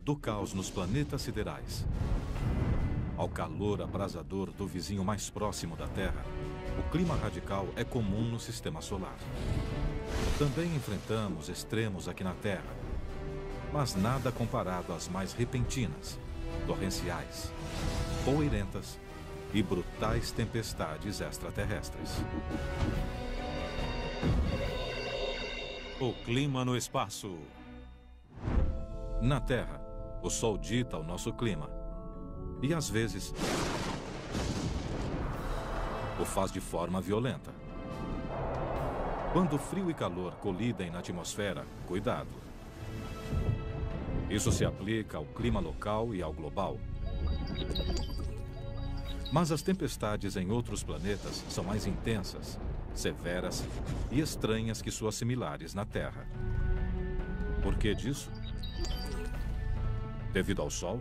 do caos nos planetas siderais ao calor abrasador do vizinho mais próximo da Terra, o clima radical é comum no sistema solar. Também enfrentamos extremos aqui na Terra, mas nada comparado às mais repentinas, torrenciais, poeirentas e brutais tempestades extraterrestres. O clima no espaço. Na Terra, o Sol dita o nosso clima. E, às vezes, o faz de forma violenta. Quando frio e calor colidem na atmosfera, cuidado. Isso se aplica ao clima local e ao global. Mas as tempestades em outros planetas são mais intensas, severas e estranhas que suas similares na Terra. Por que disso? Devido ao Sol?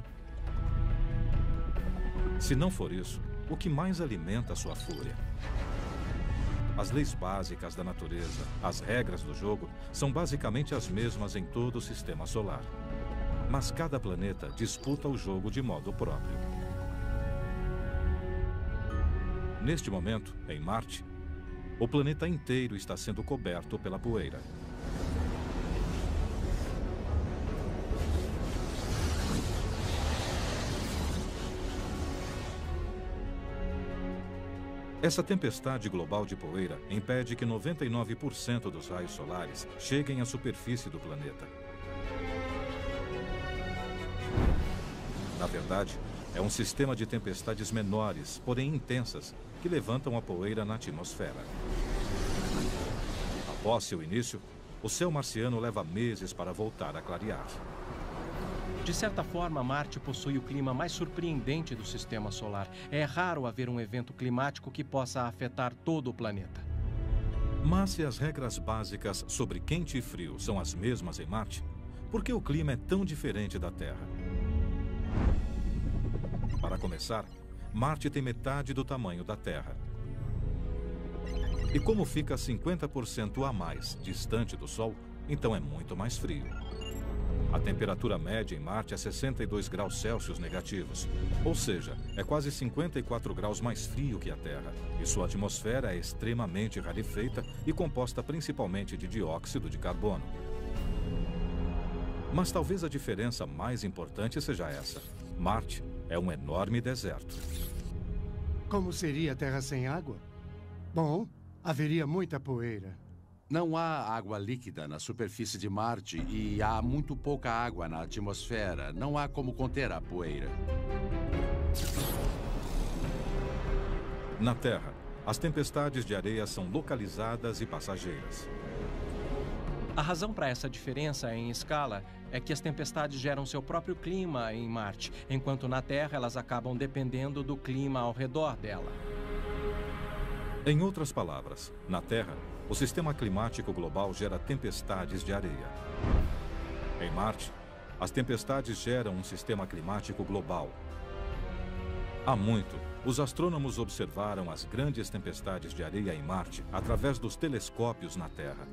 Se não for isso, o que mais alimenta sua fúria? As leis básicas da natureza, as regras do jogo, são basicamente as mesmas em todo o sistema solar. Mas cada planeta disputa o jogo de modo próprio. Neste momento, em Marte, o planeta inteiro está sendo coberto pela poeira. Essa tempestade global de poeira impede que 99% dos raios solares cheguem à superfície do planeta. Na verdade, é um sistema de tempestades menores, porém intensas, que levantam a poeira na atmosfera. Após seu início, o céu marciano leva meses para voltar a clarear. De certa forma, Marte possui o clima mais surpreendente do sistema solar. É raro haver um evento climático que possa afetar todo o planeta. Mas se as regras básicas sobre quente e frio são as mesmas em Marte, por que o clima é tão diferente da Terra? Para começar, Marte tem metade do tamanho da Terra. E como fica 50% a mais distante do Sol, então é muito mais frio. A temperatura média em Marte é 62 graus Celsius negativos, ou seja, é quase 54 graus mais frio que a Terra, e sua atmosfera é extremamente rarefeita e composta principalmente de dióxido de carbono. Mas talvez a diferença mais importante seja essa. Marte é um enorme deserto. Como seria a Terra sem água? Bom, haveria muita poeira. Não há água líquida na superfície de Marte e há muito pouca água na atmosfera. Não há como conter a poeira. Na Terra, as tempestades de areia são localizadas e passageiras. A razão para essa diferença em escala é que as tempestades geram seu próprio clima em Marte, enquanto na Terra elas acabam dependendo do clima ao redor dela. Em outras palavras, na Terra, o sistema climático global gera tempestades de areia. Em Marte, as tempestades geram um sistema climático global. Há muito, os astrônomos observaram as grandes tempestades de areia em Marte através dos telescópios na Terra.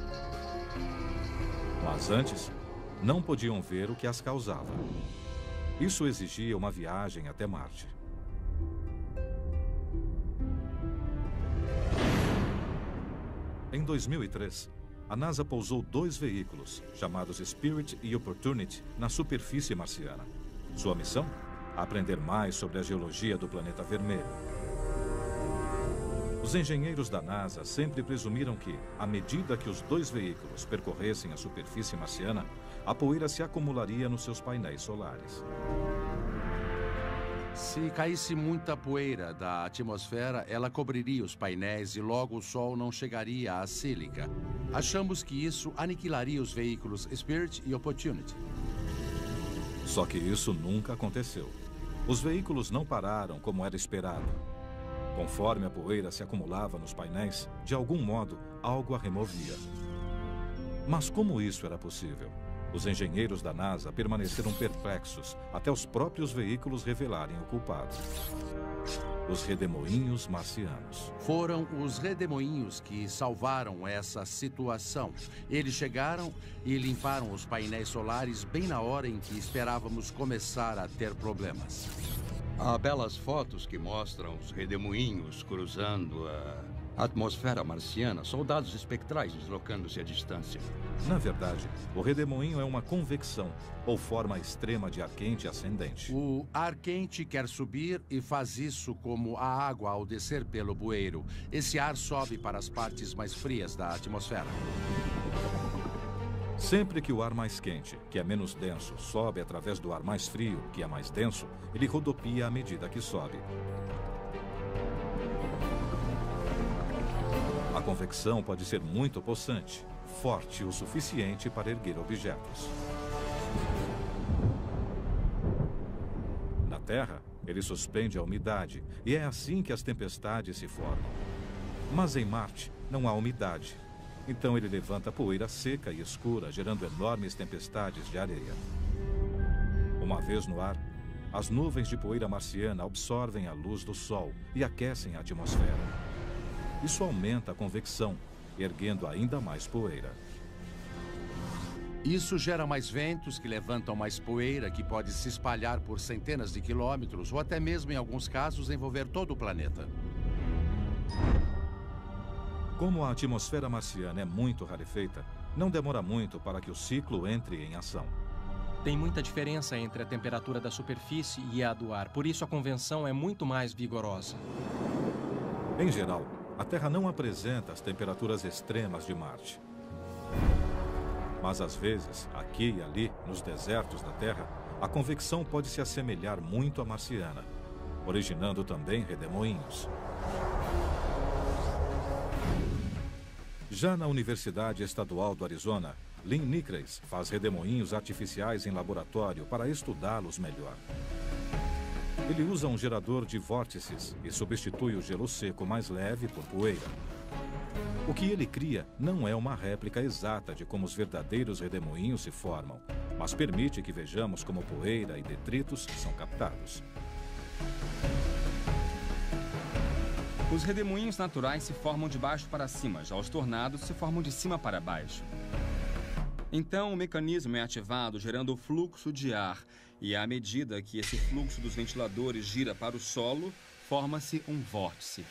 Mas antes, não podiam ver o que as causava. Isso exigia uma viagem até Marte. Em 2003, a NASA pousou 2 veículos, chamados Spirit e Opportunity, na superfície marciana. Sua missão? Aprender mais sobre a geologia do planeta vermelho. Os engenheiros da NASA sempre presumiram que, à medida que os 2 veículos percorressem a superfície marciana, a poeira se acumularia nos seus painéis solares. Se caísse muita poeira da atmosfera, ela cobriria os painéis e logo o Sol não chegaria à sílica. Achamos que isso aniquilaria os veículos Spirit e Opportunity. Só que isso nunca aconteceu. Os veículos não pararam como era esperado. Conforme a poeira se acumulava nos painéis, de algum modo, algo a removia. Mas como isso era possível? Os engenheiros da NASA permaneceram perplexos até os próprios veículos revelarem o culpado. os redemoinhos marcianos. Foram os redemoinhos que salvaram essa situação. Eles chegaram e limparam os painéis solares bem na hora em que esperávamos começar a ter problemas. Há belas fotos que mostram os redemoinhos cruzando a atmosfera marciana, soldados espectrais deslocando-se à distância. Na verdade, o redemoinho é uma convecção, ou forma extrema de ar quente ascendente. O ar quente quer subir e faz isso como a água ao descer pelo bueiro. Esse ar sobe para as partes mais frias da atmosfera. Sempre que o ar mais quente, que é menos denso, sobe através do ar mais frio, que é mais denso, ele rodopia à medida que sobe. A convecção pode ser muito possante, forte o suficiente para erguer objetos. Na Terra, ele suspende a umidade, e é assim que as tempestades se formam. Mas em Marte, não há umidade. Então ele levanta poeira seca e escura, gerando enormes tempestades de areia. Uma vez no ar, as nuvens de poeira marciana absorvem a luz do Sol e aquecem a atmosfera. Isso aumenta a convecção, erguendo ainda mais poeira. Isso gera mais ventos que levantam mais poeira que pode se espalhar por centenas de quilômetros ou até mesmo, em alguns casos, envolver todo o planeta. Como a atmosfera marciana é muito rarefeita, não demora muito para que o ciclo entre em ação. Tem muita diferença entre a temperatura da superfície e a do ar, por isso a convecção é muito mais vigorosa. Em geral, a Terra não apresenta as temperaturas extremas de Marte. Mas às vezes, aqui e ali, nos desertos da Terra, a convecção pode se assemelhar muito à marciana, originando também redemoinhos. Já na Universidade Estadual do Arizona, Lynn Nicrace faz redemoinhos artificiais em laboratório para estudá-los melhor. Ele usa um gerador de vórtices e substitui o gelo seco mais leve por poeira. O que ele cria não é uma réplica exata de como os verdadeiros redemoinhos se formam, mas permite que vejamos como poeira e detritos são captados. Os redemoinhos naturais se formam de baixo para cima, já os tornados se formam de cima para baixo. Então, o mecanismo é ativado gerando o fluxo de ar, e à medida que esse fluxo dos ventiladores gira para o solo, forma-se um vórtice.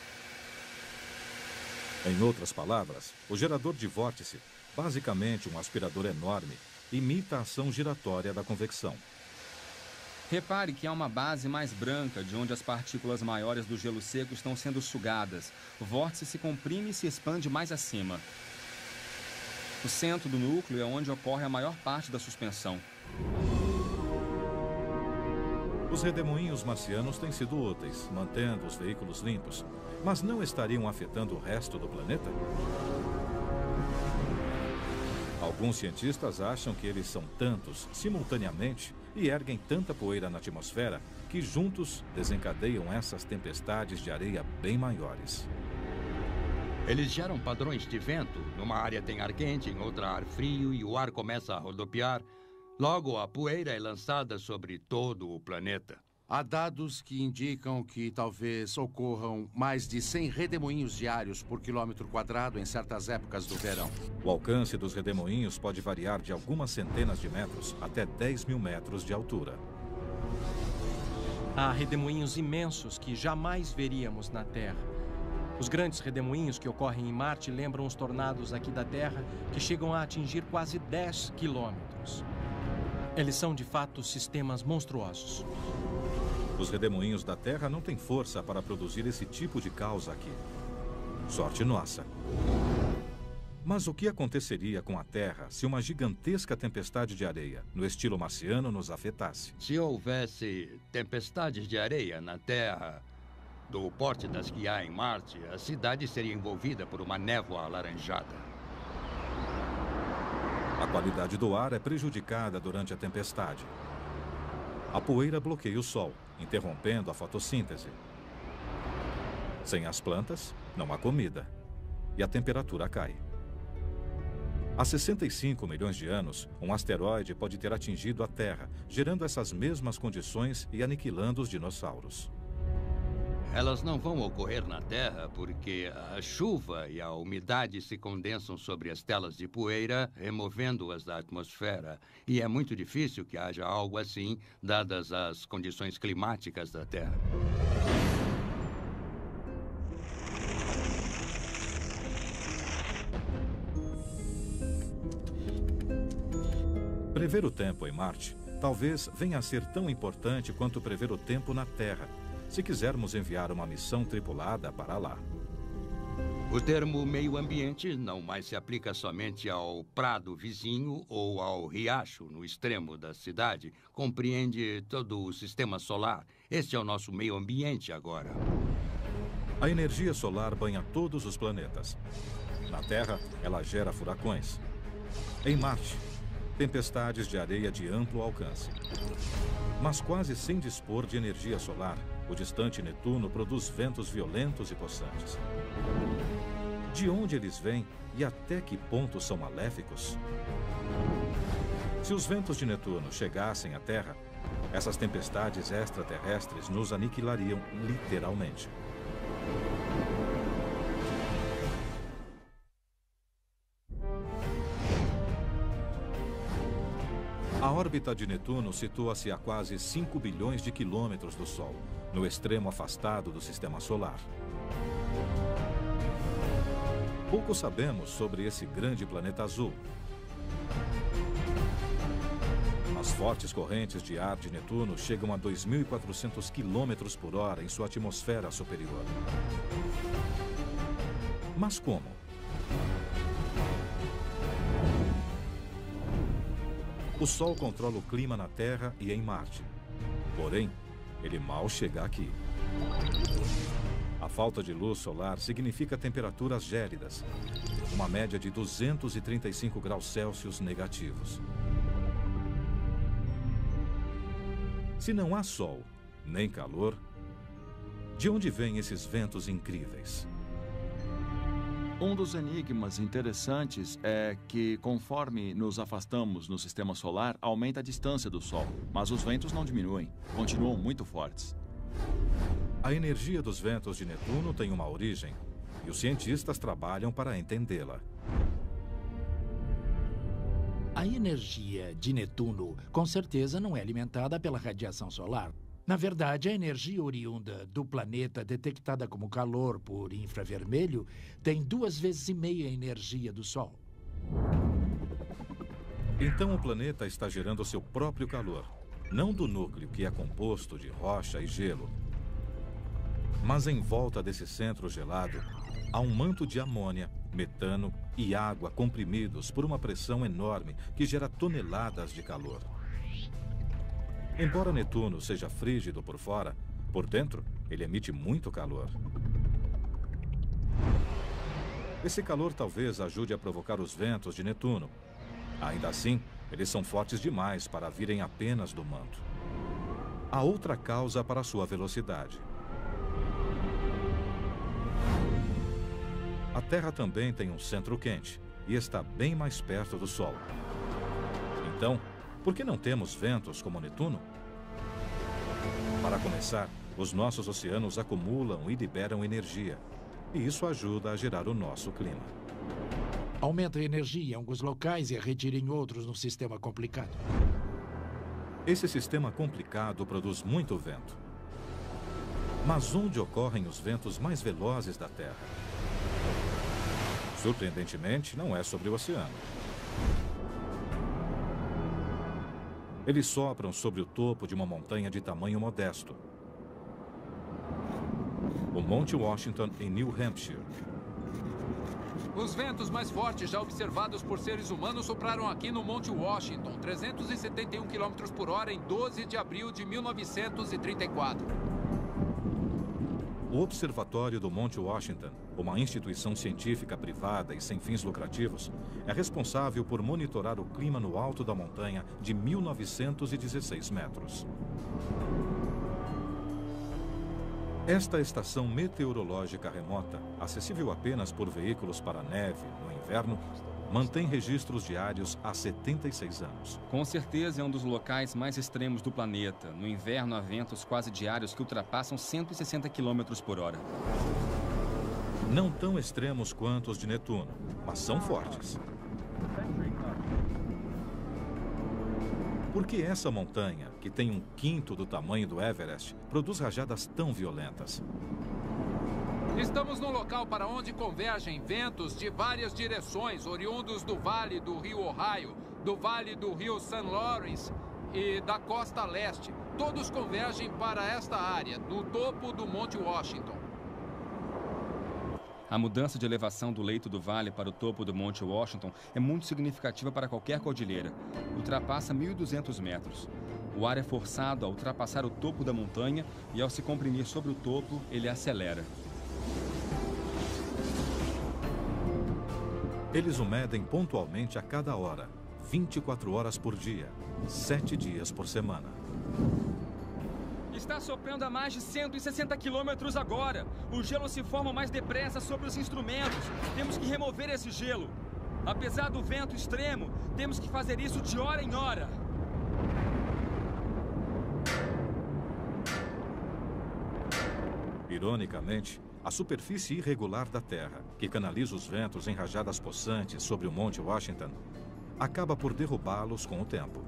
Em outras palavras, o gerador de vórtice, basicamente um aspirador enorme, imita a ação giratória da convecção. Repare que há uma base mais branca de onde as partículas maiores do gelo seco estão sendo sugadas. O vórtice se comprime e se expande mais acima. O centro do núcleo é onde ocorre a maior parte da suspensão. Os redemoinhos marcianos têm sido úteis, mantendo os veículos limpos, mas não estariam afetando o resto do planeta? Alguns cientistas acham que eles são tantos simultaneamente e erguem tanta poeira na atmosfera que juntos desencadeiam essas tempestades de areia bem maiores. Eles geram padrões de vento. Numa área tem ar quente, em outra ar frio e o ar começa a rodopiar. Logo, a poeira é lançada sobre todo o planeta. Há dados que indicam que talvez ocorram mais de 100 redemoinhos diários por quilômetro quadrado em certas épocas do verão. O alcance dos redemoinhos pode variar de algumas centenas de metros até 10 mil metros de altura. Há redemoinhos imensos que jamais veríamos na Terra. Os grandes redemoinhos que ocorrem em Marte lembram os tornados aqui da Terra, que chegam a atingir quase 10 quilômetros. Eles são, de fato, sistemas monstruosos. Os redemoinhos da Terra não têm força para produzir esse tipo de caos aqui. Sorte nossa. Mas o que aconteceria com a Terra se uma gigantesca tempestade de areia, no estilo marciano, nos afetasse? Se houvesse tempestades de areia na Terra, do porte das que há em Marte, a cidade seria envolvida por uma névoa alaranjada. A qualidade do ar é prejudicada durante a tempestade. A poeira bloqueia o sol, interrompendo a fotossíntese. Sem as plantas, não há comida. E a temperatura cai. Há 65 milhões de anos, um asteroide pode ter atingido a Terra, gerando essas mesmas condições e aniquilando os dinossauros. Elas não vão ocorrer na Terra porque a chuva e a umidade se condensam sobre as telas de poeira, removendo-as da atmosfera. E é muito difícil que haja algo assim, dadas as condições climáticas da Terra. Prever o tempo em Marte talvez venha a ser tão importante quanto prever o tempo na Terra, se quisermos enviar uma missão tripulada para lá. O termo meio ambiente não mais se aplica somente ao prado vizinho ou ao riacho no extremo da cidade. Compreende todo o sistema solar. Este é o nosso meio ambiente agora. A energia solar banha todos os planetas. Na Terra, ela gera furacões. Em Marte, tempestades de areia de amplo alcance. Mas quase sem dispor de energia solar, o distante Netuno produz ventos violentos e possantes. De onde eles vêm e até que ponto são maléficos? Se os ventos de Netuno chegassem à Terra, essas tempestades extraterrestres nos aniquilariam literalmente. A órbita de Netuno situa-se a quase 5 bilhões de quilômetros do Sol, no extremo afastado do Sistema Solar. Pouco sabemos sobre esse grande planeta azul. As fortes correntes de ar de Netuno chegam a 2.400 km por hora em sua atmosfera superior. Mas como? O Sol controla o clima na Terra e em Marte. Porém, ele mal chega aqui. A falta de luz solar significa temperaturas gélidas, uma média de 235 graus Celsius negativos. Se não há sol, nem calor, de onde vêm esses ventos incríveis? Um dos enigmas interessantes é que, conforme nos afastamos no sistema solar, aumenta a distância do Sol, mas os ventos não diminuem, continuam muito fortes. A energia dos ventos de Netuno tem uma origem, e os cientistas trabalham para entendê-la. A energia de Netuno, com certeza, não é alimentada pela radiação solar. Na verdade, a energia oriunda do planeta, detectada como calor por infravermelho, tem 2,5 vezes a energia do Sol. Então o planeta está gerando seu próprio calor, não do núcleo, que é composto de rocha e gelo. Mas em volta desse centro gelado, há um manto de amônia, metano e água comprimidos por uma pressão enorme que gera toneladas de calor. Embora Netuno seja frígido por fora, por dentro ele emite muito calor. Esse calor talvez ajude a provocar os ventos de Netuno. Ainda assim, eles são fortes demais para virem apenas do manto. Há outra causa para sua velocidade. A Terra também tem um centro quente e está bem mais perto do Sol. Então, por que não temos ventos como Netuno? Para começar, os nossos oceanos acumulam e liberam energia. E isso ajuda a gerar o nosso clima. Aumenta a energia em alguns locais e a retira em outros no sistema complicado. Esse sistema complicado produz muito vento. Mas onde ocorrem os ventos mais velozes da Terra? Surpreendentemente, não é sobre o oceano. Eles sopram sobre o topo de uma montanha de tamanho modesto. O Monte Washington, em New Hampshire. Os ventos mais fortes já observados por seres humanos sopraram aqui no Monte Washington, 371 km por hora, em 12 de abril de 1934. O Observatório do Monte Washington, uma instituição científica privada e sem fins lucrativos, é responsável por monitorar o clima no alto da montanha de 1.916 metros. Esta estação meteorológica remota, acessível apenas por veículos para neve no inverno, mantém registros diários há 76 anos. Com certeza é um dos locais mais extremos do planeta. No inverno há ventos quase diários que ultrapassam 160 km por hora. Não tão extremos quanto os de Netuno, mas são fortes. Por que essa montanha, que tem 1/5 do tamanho do Everest, produz rajadas tão violentas? Estamos no local para onde convergem ventos de várias direções, oriundos do vale do rio Ohio, do vale do rio St. Lawrence e da costa leste. Todos convergem para esta área, no topo do Monte Washington. A mudança de elevação do leito do vale para o topo do Monte Washington é muito significativa para qualquer cordilheira. Ultrapassa 1.200 metros. O ar é forçado a ultrapassar o topo da montanha e, ao se comprimir sobre o topo, ele acelera. Eles o medem pontualmente a cada hora, 24 horas por dia, 7 dias por semana. Está soprando a mais de 160 quilômetros agora. O gelo se forma mais depressa sobre os instrumentos. Temos que remover esse gelo. Apesar do vento extremo, temos que fazer isso de hora em hora. Ironicamente, a superfície irregular da Terra, que canaliza os ventos em rajadas possantes sobre o Monte Washington, acaba por derrubá-los com o tempo.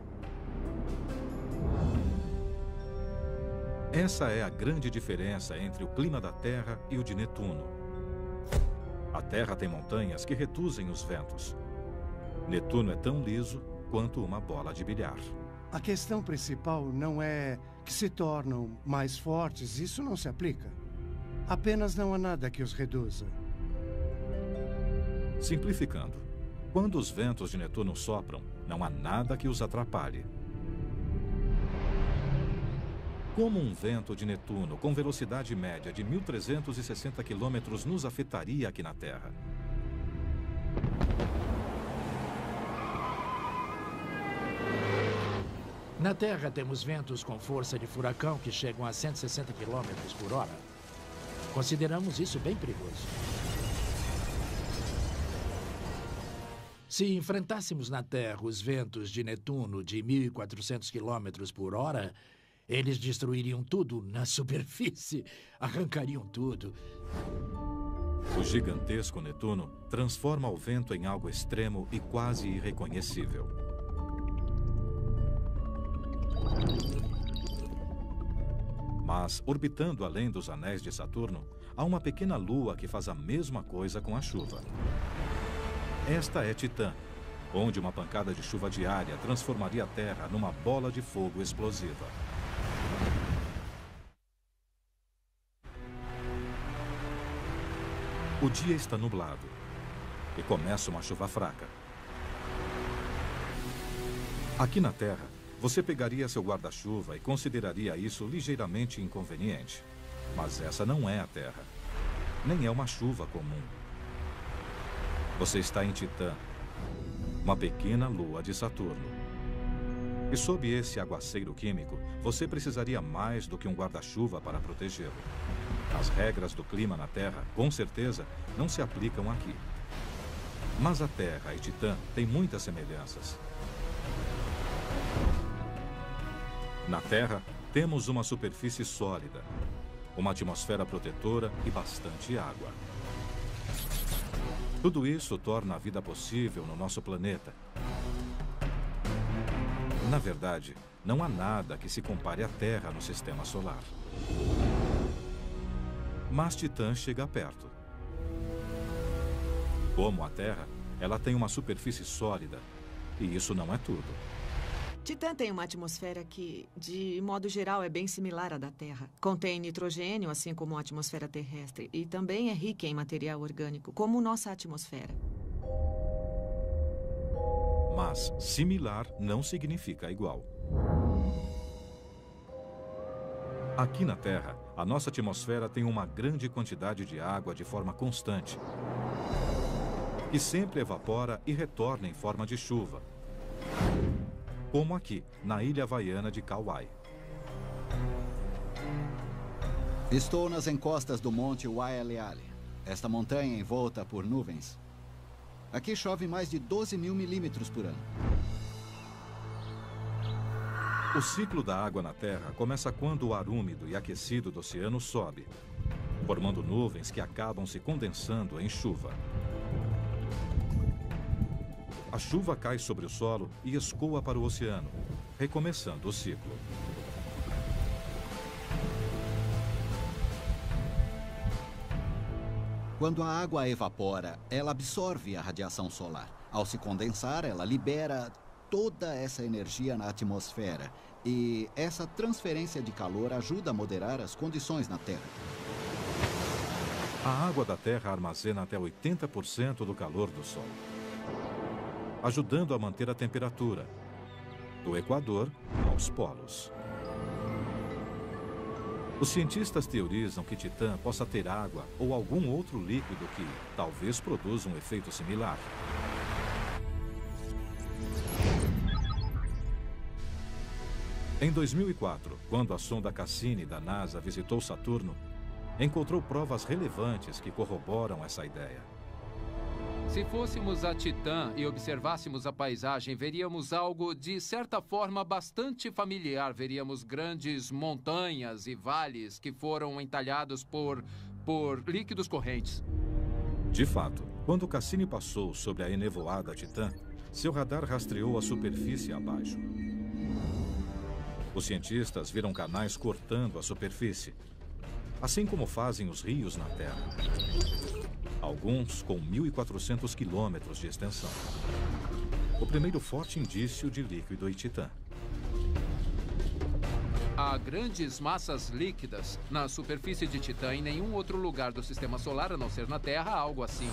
Essa é a grande diferença entre o clima da Terra e o de Netuno. A Terra tem montanhas que reduzem os ventos. Netuno é tão liso quanto uma bola de bilhar. A questão principal não é que se tornam mais fortes, isso não se aplica. Apenas não há nada que os reduza. Simplificando, quando os ventos de Netuno sopram, não há nada que os atrapalhe. Como um vento de Netuno com velocidade média de 1.360 km nos afetaria aqui na Terra? Na Terra temos ventos com força de furacão que chegam a 160 km por hora. Consideramos isso bem perigoso. Se enfrentássemos na Terra os ventos de Netuno de 1.400 km por hora, eles destruiriam tudo na superfície, arrancariam tudo. O gigantesco Netuno transforma o vento em algo extremo e quase irreconhecível. Mas, orbitando além dos anéis de Saturno, há uma pequena lua que faz a mesma coisa com a chuva. Esta é Titã, onde uma pancada de chuva diária transformaria a Terra numa bola de fogo explosiva. O dia está nublado e começa uma chuva fraca. Aqui na Terra, você pegaria seu guarda-chuva e consideraria isso ligeiramente inconveniente. Mas essa não é a Terra. Nem é uma chuva comum. Você está em Titã, uma pequena lua de Saturno. E sob esse aguaceiro químico, você precisaria mais do que um guarda-chuva para protegê-lo. As regras do clima na Terra, com certeza, não se aplicam aqui. Mas a Terra e Titã têm muitas semelhanças. Na Terra, temos uma superfície sólida, uma atmosfera protetora e bastante água. Tudo isso torna a vida possível no nosso planeta. Na verdade, não há nada que se compare à Terra no sistema solar. Mas Titã chega perto. Como a Terra, ela tem uma superfície sólida, e isso não é tudo. Titã tem uma atmosfera que, de modo geral, é bem similar à da Terra. Contém nitrogênio, assim como a atmosfera terrestre, e também é rica em material orgânico, como nossa atmosfera. Mas similar não significa igual. Aqui na Terra, a nossa atmosfera tem uma grande quantidade de água de forma constante, que sempre evapora e retorna em forma de chuva. Como aqui, na ilha havaiana de Kauai. Estou nas encostas do Monte Waialeale. Esta montanha envolta por nuvens. Aqui chove mais de 12 mil milímetros por ano. O ciclo da água na Terra começa quando o ar úmido e aquecido do oceano sobe, formando nuvens que acabam se condensando em chuva. A chuva cai sobre o solo e escoa para o oceano, recomeçando o ciclo. Quando a água evapora, ela absorve a radiação solar. Ao se condensar, ela libera toda essa energia na atmosfera. E essa transferência de calor ajuda a moderar as condições na Terra. A água da Terra armazena até 80% do calor do Sol, ajudando a manter a temperatura, do Equador aos polos. Os cientistas teorizam que Titã possa ter água ou algum outro líquido que talvez produza um efeito similar. Em 2004, quando a sonda Cassini da NASA visitou Saturno, encontrou provas relevantes que corroboram essa ideia. Se fôssemos a Titã e observássemos a paisagem, veríamos algo de certa forma bastante familiar. Veríamos grandes montanhas e vales que foram entalhados por líquidos correntes. De fato, quando Cassini passou sobre a enevoada Titã, seu radar rastreou a superfície abaixo. Os cientistas viram canais cortando a superfície, assim como fazem os rios na Terra. Alguns com 1.400 quilômetros de extensão. O primeiro forte indício de líquido em Titã. Há grandes massas líquidas na superfície de Titã. Em nenhum outro lugar do Sistema Solar, a não ser na Terra, há algo assim.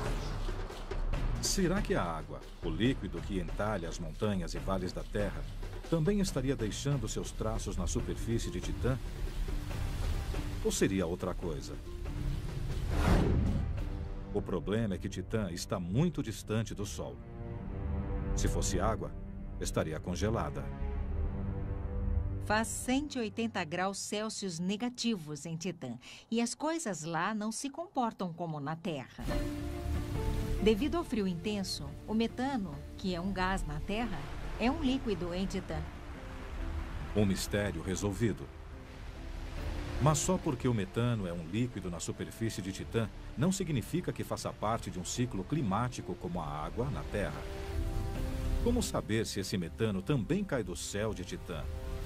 Será que a água, o líquido que entalha as montanhas e vales da Terra, também estaria deixando seus traços na superfície de Titã? Ou seria outra coisa? O problema é que Titã está muito distante do Sol. Se fosse água, estaria congelada. Faz 180 graus Celsius negativos em Titã, e as coisas lá não se comportam como na Terra. Devido ao frio intenso, o metano, que é um gás na Terra, é um líquido em Titã. Um mistério resolvido. Mas só porque o metano é um líquido na superfície de Titã, não significa que faça parte de um ciclo climático como a água na Terra. Como saber se esse metano também cai do céu de Titã?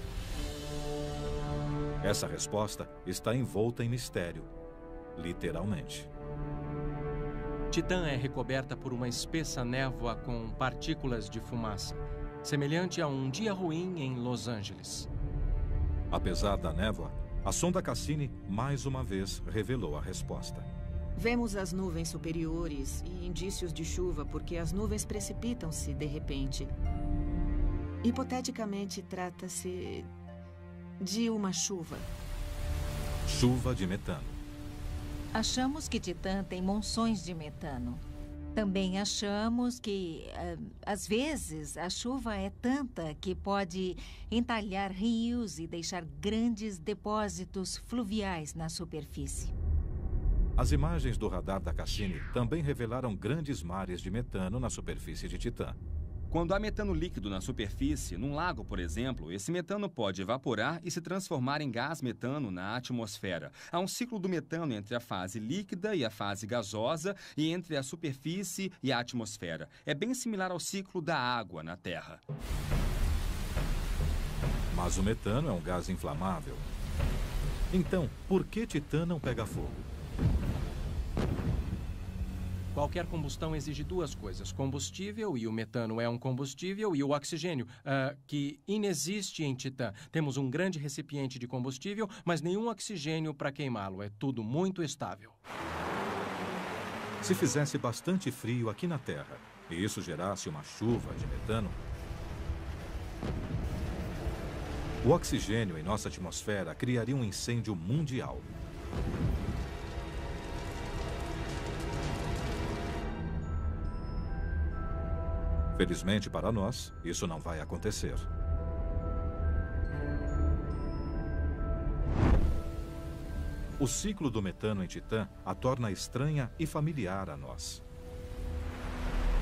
Essa resposta está envolta em mistério, literalmente. Titã é recoberta por uma espessa névoa com partículas de fumaça, semelhante a um dia ruim em Los Angeles. Apesar da névoa, a sonda Cassini mais uma vez revelou a resposta. Vemos as nuvens superiores e indícios de chuva porque as nuvens precipitam-se de repente. Hipoteticamente, trata-se de uma chuva. Chuva de metano. Achamos que Titã tem monções de metano. Também achamos que, às vezes, a chuva é tanta que pode entalhar rios e deixar grandes depósitos fluviais na superfície. As imagens do radar da Cassini também revelaram grandes mares de metano na superfície de Titã. Quando há metano líquido na superfície, num lago, por exemplo, esse metano pode evaporar e se transformar em gás metano na atmosfera. Há um ciclo do metano entre a fase líquida e a fase gasosa e entre a superfície e a atmosfera. É bem similar ao ciclo da água na Terra. Mas o metano é um gás inflamável. Então, por que Titã não pega fogo? Qualquer combustão exige duas coisas: combustível, e o metano é um combustível, e o oxigênio, que inexiste em Titã. Temos um grande recipiente de combustível, mas nenhum oxigênio para queimá-lo. É tudo muito estável. Se fizesse bastante frio aqui na Terra, e isso gerasse uma chuva de metano, o oxigênio em nossa atmosfera criaria um incêndio mundial. Felizmente para nós, isso não vai acontecer. O ciclo do metano em Titã a torna estranha e familiar a nós.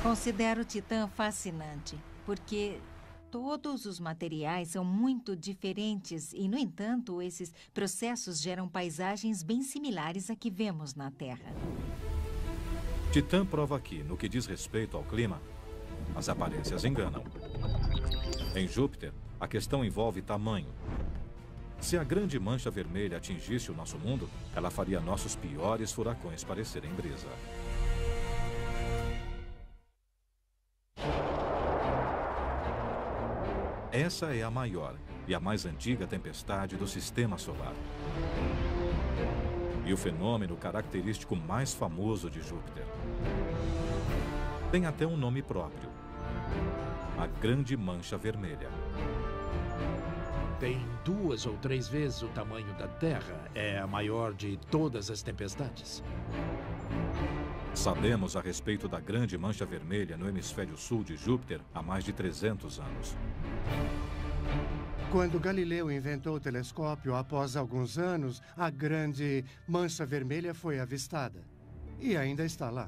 Considero Titã fascinante, porque todos os materiais são muito diferentes e, no entanto, esses processos geram paisagens bem similares à que vemos na Terra. Titã prova que, no que diz respeito ao clima, as aparências enganam. Em Júpiter, a questão envolve tamanho. Se a grande mancha vermelha atingisse o nosso mundo, ela faria nossos piores furacões parecerem brisa. Essa é a maior e a mais antiga tempestade do Sistema Solar. E o fenômeno característico mais famoso de Júpiter. Tem até um nome próprio: a Grande Mancha Vermelha. Tem 2 ou 3 vezes o tamanho da Terra. É a maior de todas as tempestades. Sabemos a respeito da Grande Mancha Vermelha no hemisfério sul de Júpiter há mais de 300 anos. Quando Galileu inventou o telescópio, após alguns anos, a Grande Mancha Vermelha foi avistada. E ainda está lá.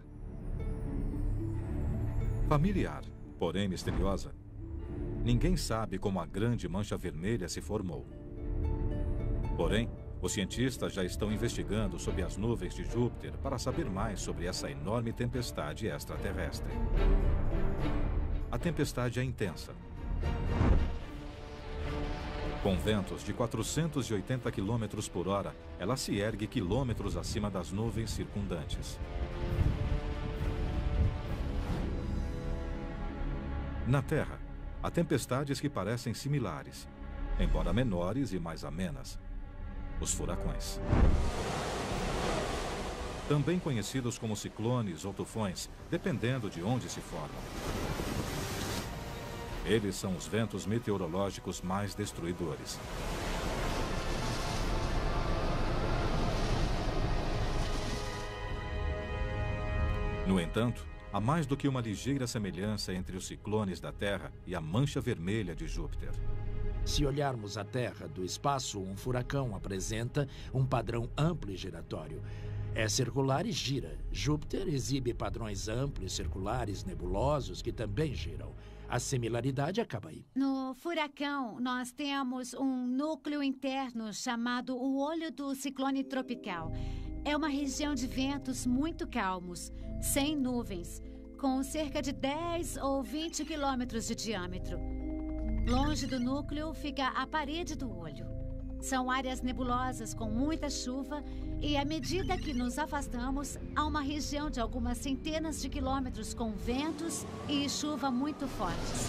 Familiar, porém misteriosa. Ninguém sabe como a Grande Mancha Vermelha se formou. Porém, os cientistas já estão investigando sob as nuvens de Júpiter para saber mais sobre essa enorme tempestade extraterrestre. A tempestade é intensa. Com ventos de 480 km por hora, ela se ergue quilômetros acima das nuvens circundantes. Na Terra, há tempestades que parecem similares, embora menores e mais amenas: os furacões. Também conhecidos como ciclones ou tufões, dependendo de onde se formam. Eles são os ventos meteorológicos mais destruidores. No entanto, há mais do que uma ligeira semelhança entre os ciclones da Terra e a Mancha Vermelha de Júpiter. Se olharmos a Terra do espaço, um furacão apresenta um padrão amplo e giratório. É circular e gira. Júpiter exibe padrões amplos, circulares, nebulosos, que também giram. A similaridade acaba aí. No furacão, nós temos um núcleo interno chamado o olho do ciclone tropical. É uma região de ventos muito calmos, sem nuvens, com cerca de 10 ou 20 quilômetros de diâmetro. Longe do núcleo fica a parede do olho. São áreas nebulosas com muita chuva e, à medida que nos afastamos, há uma região de algumas centenas de quilômetros com ventos e chuva muito fortes.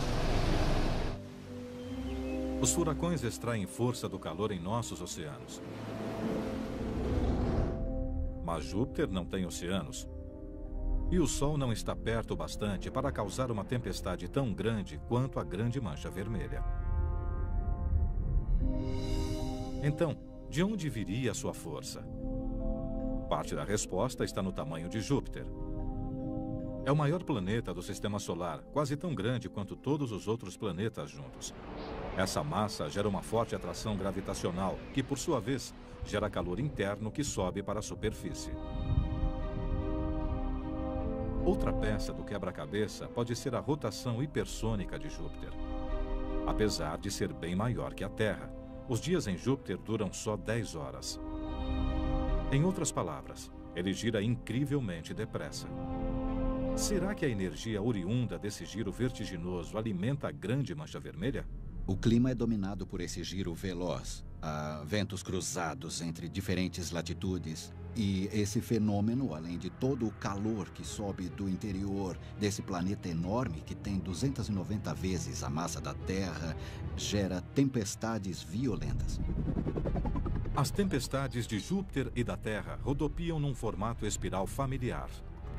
Os furacões extraem força do calor em nossos oceanos. Mas Júpiter não tem oceanos. E o Sol não está perto o bastante para causar uma tempestade tão grande quanto a Grande Mancha Vermelha. Então, de onde viria a sua força? Parte da resposta está no tamanho de Júpiter. É o maior planeta do Sistema Solar, quase tão grande quanto todos os outros planetas juntos. Essa massa gera uma forte atração gravitacional, que, por sua vez, gera calor interno que sobe para a superfície. Outra peça do quebra-cabeça pode ser a rotação hipersônica de Júpiter. Apesar de ser bem maior que a Terra, os dias em Júpiter duram só 10 horas. Em outras palavras, ele gira incrivelmente depressa. Será que a energia oriunda desse giro vertiginoso alimenta a Grande Mancha Vermelha? O clima é dominado por esse giro veloz. Há ventos cruzados entre diferentes latitudes. E esse fenômeno, além de todo o calor que sobe do interior desse planeta enorme, que tem 290 vezes a massa da Terra, gera tempestades violentas. As tempestades de Júpiter e da Terra rodopiam num formato espiral familiar.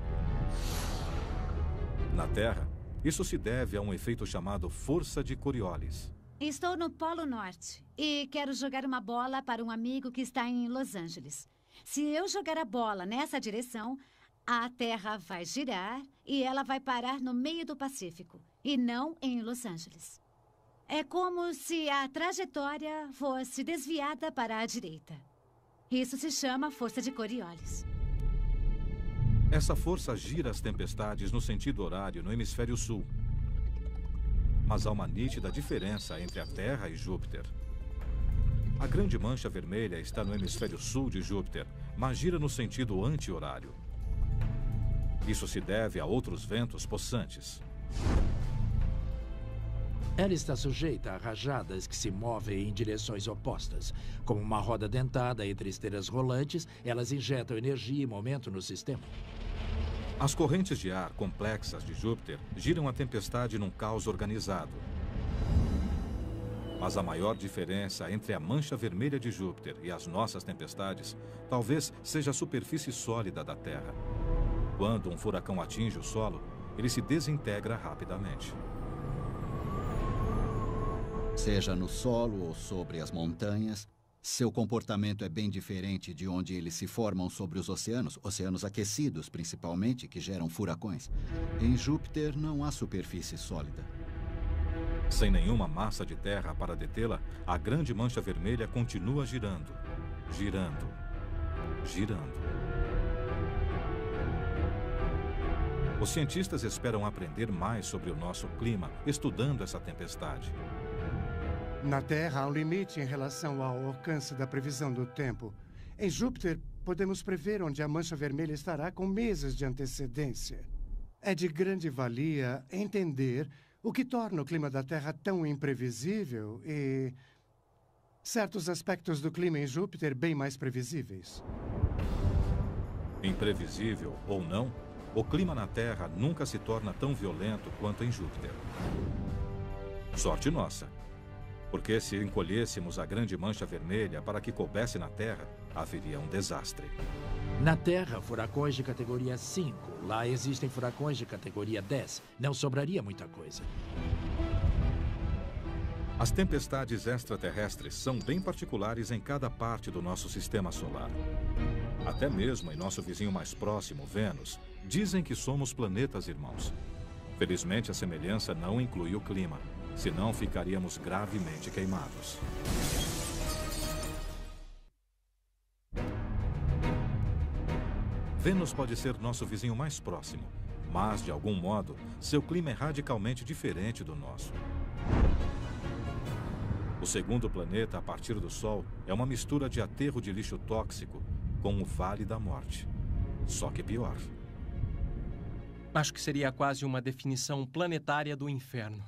Na Terra, isso se deve a um efeito chamado força de Coriolis. Estou no Polo Norte e quero jogar uma bola para um amigo que está em Los Angeles. Se eu jogar a bola nessa direção, a Terra vai girar e ela vai parar no meio do Pacífico, e não em Los Angeles. É como se a trajetória fosse desviada para a direita. Isso se chama força de Coriolis. Essa força gira as tempestades no sentido horário no hemisfério sul. Mas há uma nítida diferença entre a Terra e Júpiter. A grande mancha vermelha está no hemisfério sul de Júpiter, mas gira no sentido anti-horário. Isso se deve a outros ventos possantes. Ela está sujeita a rajadas que se movem em direções opostas. Como uma roda dentada entre esteiras rolantes, elas injetam energia e momento no sistema. As correntes de ar complexas de Júpiter giram a tempestade num caos organizado. Mas a maior diferença entre a mancha vermelha de Júpiter e as nossas tempestades talvez seja a superfície sólida da Terra. Quando um furacão atinge o solo, ele se desintegra rapidamente. Seja no solo ou sobre as montanhas, seu comportamento é bem diferente de onde eles se formam sobre os oceanos aquecidos principalmente, que geram furacões. Em Júpiter não há superfície sólida. Sem nenhuma massa de terra para detê-la, a grande mancha vermelha continua girando, girando, girando. Os cientistas esperam aprender mais sobre o nosso clima, estudando essa tempestade. Na Terra, há um limite em relação ao alcance da previsão do tempo. Em Júpiter, podemos prever onde a mancha vermelha estará com meses de antecedência. É de grande valia entender o que torna o clima da Terra tão imprevisível e certos aspectos do clima em Júpiter bem mais previsíveis. Imprevisível ou não, o clima na Terra nunca se torna tão violento quanto em Júpiter. Sorte nossa, porque se encolhêssemos a grande mancha vermelha para que coubesse na Terra, haveria um desastre. Na Terra, furacões de categoria 5. Lá existem furacões de categoria 10. Não sobraria muita coisa. As tempestades extraterrestres são bem particulares em cada parte do nosso sistema solar. Até mesmo em nosso vizinho mais próximo, Vênus, dizem que somos planetas irmãos. Felizmente, a semelhança não inclui o clima, senão ficaríamos gravemente queimados. Vênus pode ser nosso vizinho mais próximo, mas, de algum modo, seu clima é radicalmente diferente do nosso. O segundo planeta, a partir do Sol, é uma mistura de aterro de lixo tóxico com o Vale da Morte. Só que pior. Acho que seria quase uma definição planetária do inferno.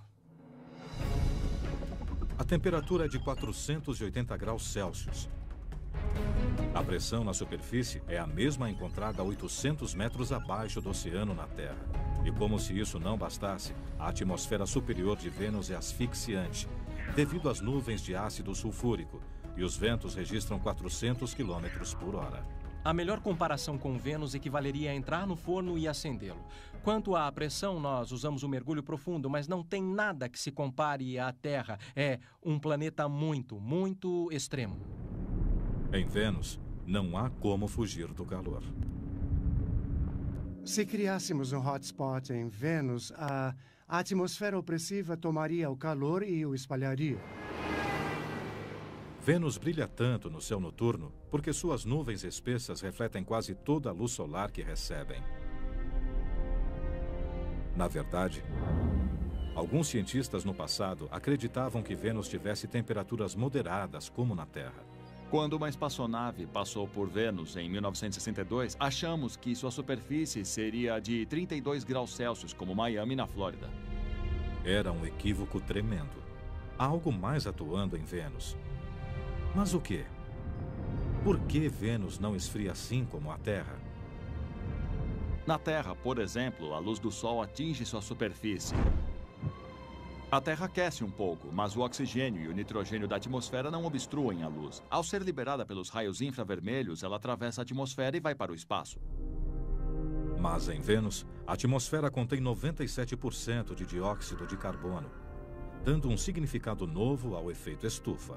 A temperatura é de 480 graus Celsius. A pressão na superfície é a mesma encontrada a 800 metros abaixo do oceano na Terra. E como se isso não bastasse, a atmosfera superior de Vênus é asfixiante, devido às nuvens de ácido sulfúrico, e os ventos registram 400 km por hora. A melhor comparação com Vênus equivaleria a entrar no forno e acendê-lo. Quanto à pressão, nós usamos o mergulho profundo, mas não tem nada que se compare à Terra. É um planeta muito, muito extremo. Em Vênus, não há como fugir do calor. Se criássemos um hotspot em Vênus, a atmosfera opressiva tomaria o calor e o espalharia. Vênus brilha tanto no céu noturno porque suas nuvens espessas refletem quase toda a luz solar que recebem. Na verdade, alguns cientistas no passado acreditavam que Vênus tivesse temperaturas moderadas como na Terra. Quando uma espaçonave passou por Vênus em 1962, achamos que sua superfície seria de 32 graus Celsius, como Miami, na Flórida. Era um equívoco tremendo. Há algo mais atuando em Vênus. Mas o quê? Por que Vênus não esfria assim como a Terra? Na Terra, por exemplo, a luz do Sol atinge sua superfície. A Terra aquece um pouco, mas o oxigênio e o nitrogênio da atmosfera não obstruem a luz. Ao ser liberada pelos raios infravermelhos, ela atravessa a atmosfera e vai para o espaço. Mas em Vênus, a atmosfera contém 97% de dióxido de carbono, dando um significado novo ao efeito estufa.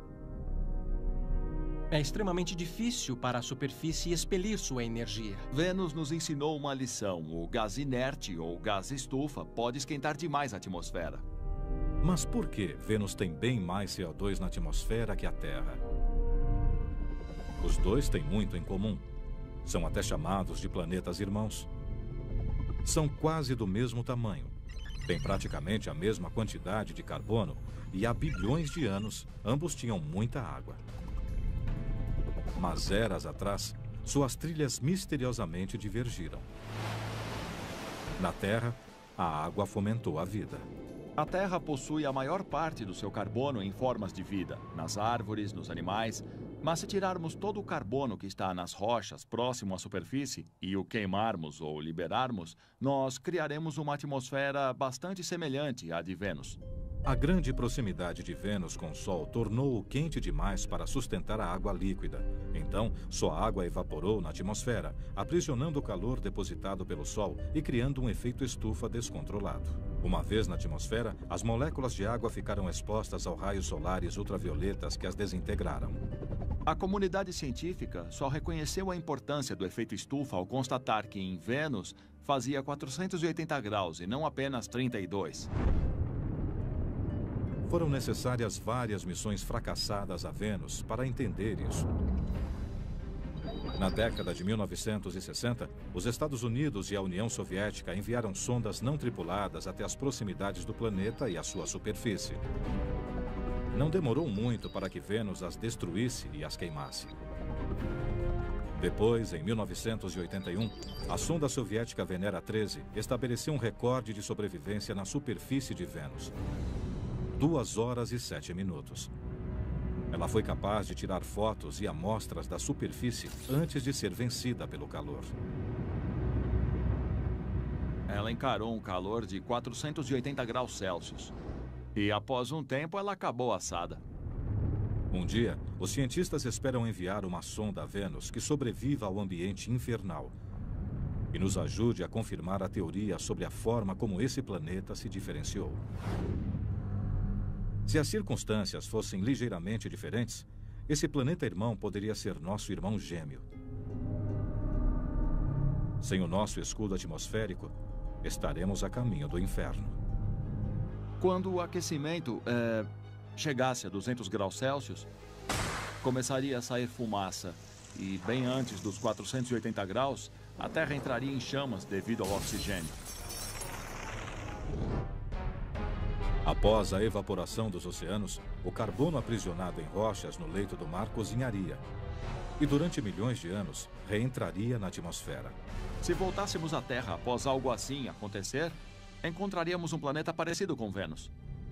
É extremamente difícil para a superfície expelir sua energia. Vênus nos ensinou uma lição. O gás inerte, ou gás estufa, pode esquentar demais a atmosfera. Mas por que Vênus tem bem mais CO2 na atmosfera que a Terra? Os dois têm muito em comum. São até chamados de planetas irmãos. São quase do mesmo tamanho. Têm praticamente a mesma quantidade de carbono e há bilhões de anos ambos tinham muita água. Mas eras atrás, suas trilhas misteriosamente divergiram. Na Terra, a água fomentou a vida. A Terra possui a maior parte do seu carbono em formas de vida, nas árvores, nos animais. Mas se tirarmos todo o carbono que está nas rochas próximo à superfície e o queimarmos ou liberarmos, nós criaremos uma atmosfera bastante semelhante à de Vênus. A grande proximidade de Vênus com o Sol tornou-o quente demais para sustentar a água líquida. Então, sua água evaporou na atmosfera, aprisionando o calor depositado pelo Sol e criando um efeito estufa descontrolado. Uma vez na atmosfera, as moléculas de água ficaram expostas aos raios solares ultravioletas que as desintegraram. A comunidade científica só reconheceu a importância do efeito estufa ao constatar que em Vênus fazia 480 graus e não apenas 32. Foram necessárias várias missões fracassadas a Vênus para entender isso. Na década de 1960, os Estados Unidos e a União Soviética enviaram sondas não tripuladas até as proximidades do planeta e a sua superfície. Não demorou muito para que Vênus as destruísse e as queimasse. Depois, em 1981, a sonda soviética Venera 13 estabeleceu um recorde de sobrevivência na superfície de Vênus. 2 horas e 7 minutos. Ela foi capaz de tirar fotos e amostras da superfície antes de ser vencida pelo calor. Ela encarou um calor de 480 graus Celsius. E após um tempo, ela acabou assada. Um dia, os cientistas esperam enviar uma sonda a Vênus que sobreviva ao ambiente infernal e nos ajude a confirmar a teoria sobre a forma como esse planeta se diferenciou. Se as circunstâncias fossem ligeiramente diferentes, esse planeta irmão poderia ser nosso irmão gêmeo. Sem o nosso escudo atmosférico, estaremos a caminho do inferno. Quando o aquecimento chegasse a 200 graus Celsius, começaria a sair fumaça. E bem antes dos 480 graus, a Terra entraria em chamas devido ao oxigênio. Após a evaporação dos oceanos, o carbono aprisionado em rochas no leito do mar cozinharia. E durante milhões de anos, reentraria na atmosfera. Se voltássemos à Terra após algo assim acontecer, encontraríamos um planeta parecido com Vênus.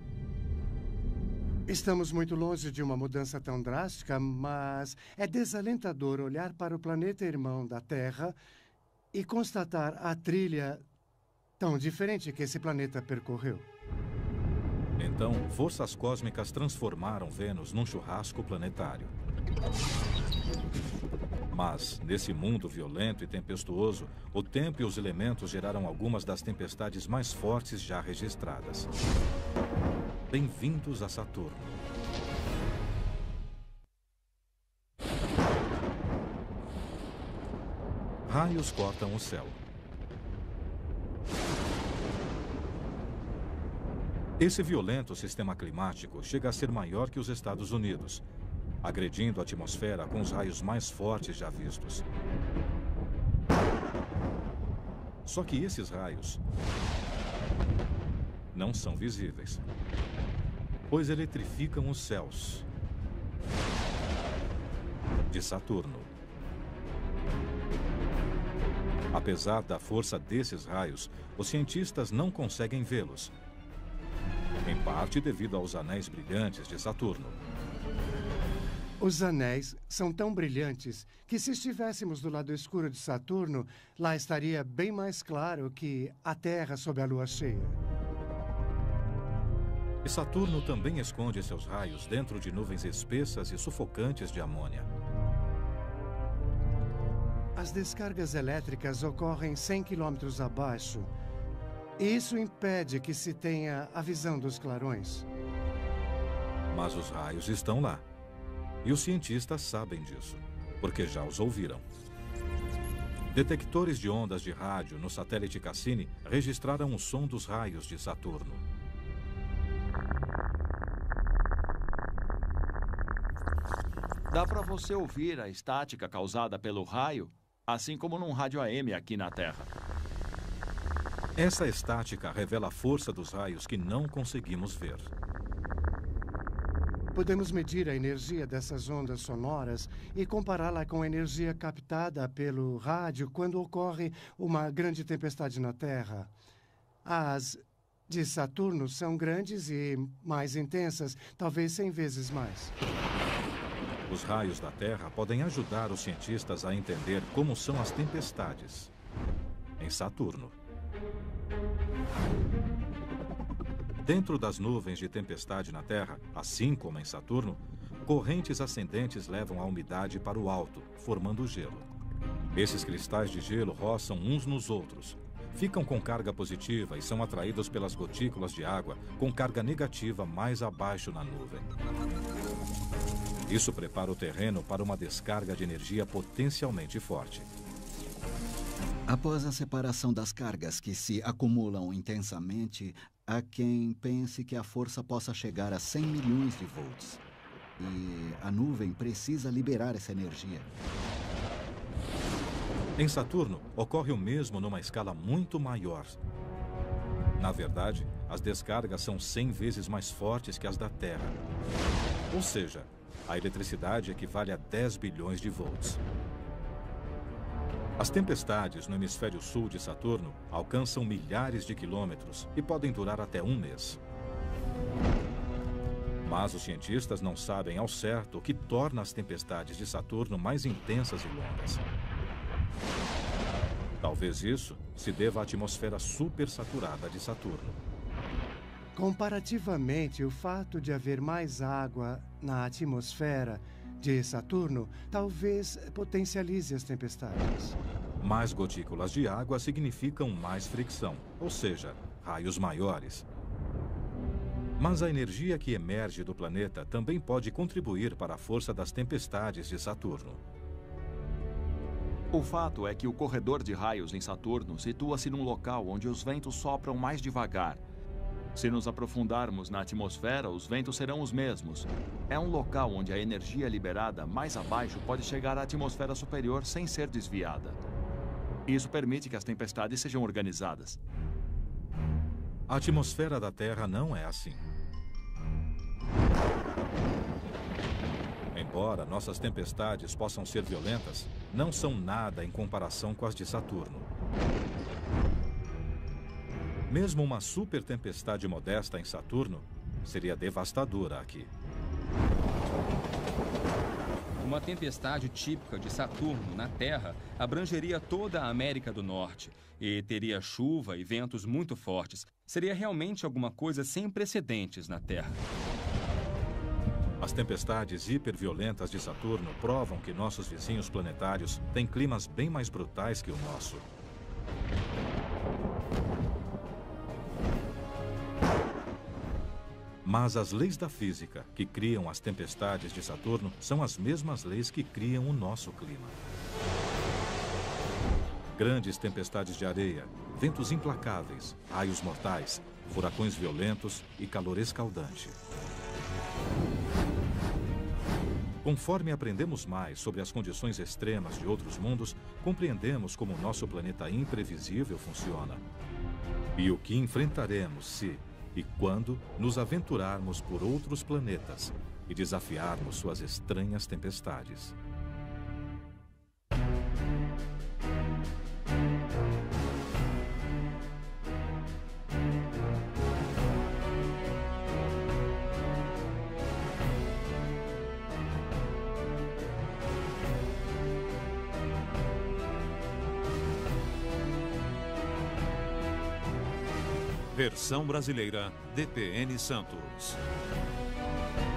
Estamos muito longe de uma mudança tão drástica, mas é desalentador olhar para o planeta irmão da Terra e constatar a trilha tão diferente que esse planeta percorreu. Então, forças cósmicas transformaram Vênus num churrasco planetário. Mas, nesse mundo violento e tempestuoso, o tempo e os elementos geraram algumas das tempestades mais fortes já registradas. Bem-vindos a Saturno. Raios cortam o céu. Esse violento sistema climático chega a ser maior que os Estados Unidos, agredindo a atmosfera com os raios mais fortes já vistos. Só que esses raios não são visíveis, pois eletrificam os céus de Saturno. Apesar da força desses raios, os cientistas não conseguem vê-los, em parte devido aos anéis brilhantes de Saturno. Os anéis são tão brilhantes que, se estivéssemos do lado escuro de Saturno, lá estaria bem mais claro que a Terra sob a lua cheia. E Saturno também esconde seus raios dentro de nuvens espessas e sufocantes de amônia. As descargas elétricas ocorrem 100 quilômetros abaixo. E isso impede que se tenha a visão dos clarões. Mas os raios estão lá. E os cientistas sabem disso, porque já os ouviram. Detectores de ondas de rádio no satélite Cassini registraram o som dos raios de Saturno. Dá para você ouvir a estática causada pelo raio assim como num rádio AM aqui na Terra. Essa estática revela a força dos raios que não conseguimos ver. Podemos medir a energia dessas ondas sonoras e compará-la com a energia captada pelo rádio quando ocorre uma grande tempestade na Terra. As de Saturno são grandes e mais intensas, talvez 100 vezes mais. Os raios da Terra podem ajudar os cientistas a entender como são as tempestades em Saturno. Dentro das nuvens de tempestade na Terra, assim como em Saturno, correntes ascendentes levam a umidade para o alto, formando gelo. Esses cristais de gelo roçam uns nos outros, ficam com carga positiva e são atraídos pelas gotículas de água com carga negativa mais abaixo na nuvem. Isso prepara o terreno para uma descarga de energia potencialmente forte. Após a separação das cargas que se acumulam intensamente, há quem pense que a força possa chegar a 100 milhões de volts. E a nuvem precisa liberar essa energia. Em Saturno, ocorre o mesmo numa escala muito maior. Na verdade, as descargas são 100 vezes mais fortes que as da Terra. Ou seja, a eletricidade equivale a 10 bilhões de volts. As tempestades no hemisfério sul de Saturno alcançam milhares de quilômetros e podem durar até um mês. Mas os cientistas não sabem ao certo o que torna as tempestades de Saturno mais intensas e longas. Talvez isso se deva à atmosfera supersaturada de Saturno. Comparativamente, o fato de haver mais água na atmosfera de Saturno talvez potencialize as tempestades. Mais gotículas de água significam mais fricção, ou seja, raios maiores. Mas a energia que emerge do planeta também pode contribuir para a força das tempestades de Saturno. O fato é que o corredor de raios em Saturno situa-se num local onde os ventos sopram mais devagar. Se nos aprofundarmos na atmosfera, os ventos serão os mesmos. É um local onde a energia liberada mais abaixo pode chegar à atmosfera superior sem ser desviada. Isso permite que as tempestades sejam organizadas. A atmosfera da Terra não é assim. Embora nossas tempestades possam ser violentas, não são nada em comparação com as de Saturno. Mesmo uma super tempestade modesta em Saturno seria devastadora aqui. Uma tempestade típica de Saturno na Terra abrangeria toda a América do Norte e teria chuva e ventos muito fortes. Seria realmente alguma coisa sem precedentes na Terra. As tempestades hiperviolentas de Saturno provam que nossos vizinhos planetários têm climas bem mais brutais que o nosso. Mas as leis da física que criam as tempestades de Saturno são as mesmas leis que criam o nosso clima. Grandes tempestades de areia, ventos implacáveis, raios mortais, furacões violentos e calor escaldante. Conforme aprendemos mais sobre as condições extremas de outros mundos, compreendemos como o nosso planeta imprevisível funciona. E o que enfrentaremos se e quando nos aventurarmos por outros planetas e desafiarmos suas estranhas tempestades. Versão brasileira, DPN Santos.